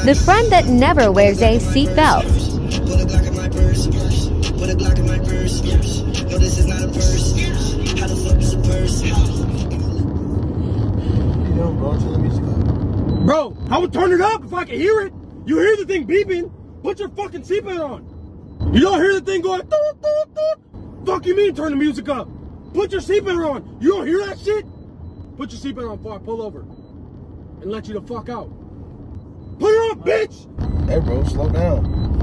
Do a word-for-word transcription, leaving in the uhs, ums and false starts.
The friend that never wears a seatbelt. Put a Glock in my purse. Put a Glock in my purse. No, this is not a purse. How the fuck is a purse? Yo, bro, turn the music up. Bro, I would turn it up if I could hear it. You hear the thing beeping, put your fucking seatbelt on. You don't hear the thing going, doot, doot, doot. Fuck you mean turn the music up? Put your seatbelt on. You don't hear that shit? Put your seatbelt on before I pull over and let you the fuck out. Put it on, bitch! Hey, bro, slow down.